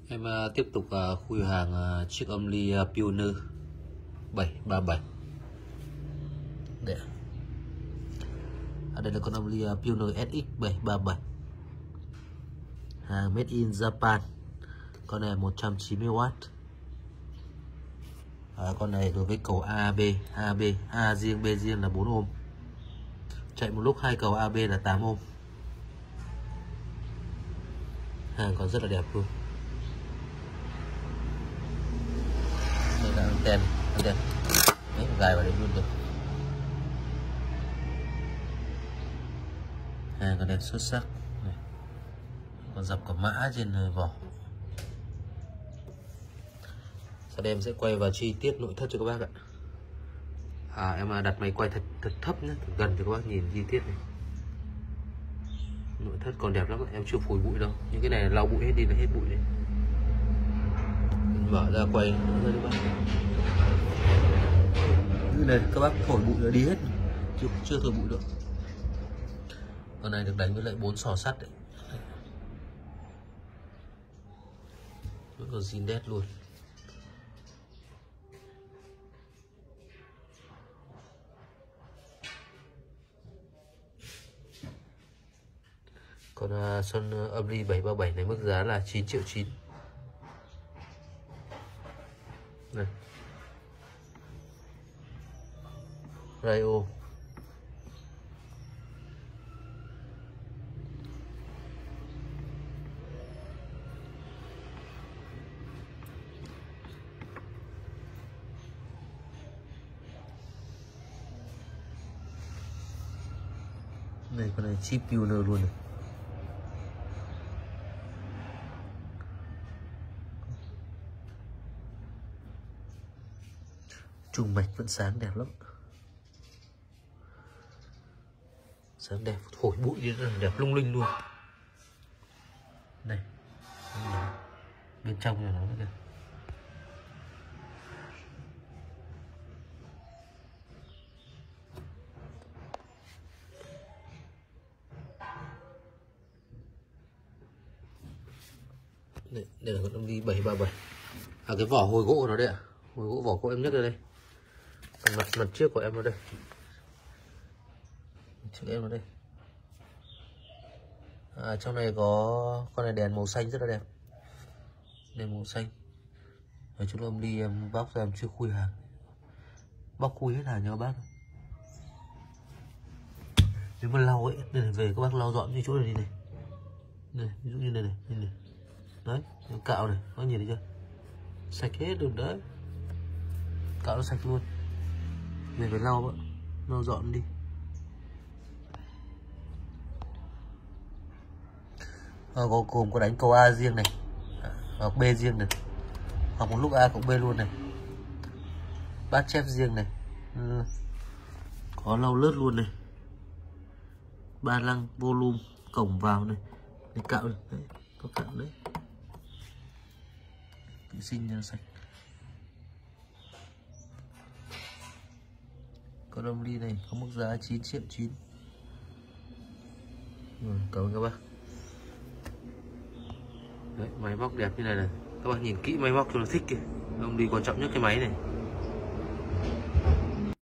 Em tiếp tục khui hàng chiếc âm ly Pioneer 737. Đây là con âm ly Pioneer SX 737, hàng made in Japan. Con này 190W. Con này đối với cầu AB, A riêng, B riêng là 4 ohm. Chạy một lúc 2 cầu AB là 8 ohm. Hàng còn rất là đẹp luôn. Đây là anten. Đấy, gài vào đây luôn được. Hàng còn đẹp xuất sắc này. Còn dập cả mã trên vỏ. Sau đây em sẽ quay vào chi tiết nội thất cho các bác ạ. Em đặt máy quay thật thấp nhé, thật gần cho các bác nhìn chi tiết này. Nội thất còn đẹp lắm, em chưa phủi bụi đâu. Những cái này lau bụi hết đi là hết bụi đấy. Mở ra quay nữa các bác. Cái này các bác thổi bụi là đi hết, chưa thổi bụi được. Con này được đánh với lại 4 sò sắt đấy. Vẫn còn zin đét luôn. Còn Son âm ly 737 này mức giá là 9,9 triệu. Này. Radio. Này, con này chip Pioneer luôn này. Trùng mạch vẫn sáng đẹp lắm. Sáng đẹp, thổi bụi đi là đẹp lung linh luôn. Này. Bên trong này nó kìa. Đây là con âm ly 737. Cái vỏ hồi gỗ của nó đây ạ. Hồi gỗ vỏ của em nhất ở đây. Mặt trước của em ở đây. Trước em ở đây. Trong này có con này đèn màu xanh rất là đẹp. Đèn màu xanh. Ở chỗ âm ly em bóc ra em chưa khui hàng. Bóc khui hết hàng cho các bác. Nếu mà lau ấy, đây này, về các bác lau dọn như chỗ này đi này. Này, ví dụ như này này, nhìn này. Đấy, cạo này, có nhìn thấy chưa? Sạch hết được đấy. Cạo nó sạch luôn. Về phải lau dọn đi. Gồm có đánh cầu A riêng này, hoặc B riêng này, hoặc một lúc A cộng B luôn này. Bát chép riêng này, có lau lướt luôn này. Ba lăng, volume, cổng vào này, để cạo này. Đấy, có cạo đấy. Tự sinh cho sạch. Con âm ly này có mức giá 9,9 triệu. Cảm ơn các bác. Đấy, máy móc đẹp như này này. Các bạn nhìn kỹ máy móc cho nó thích kìa. Âm ly quan trọng nhất cái máy này.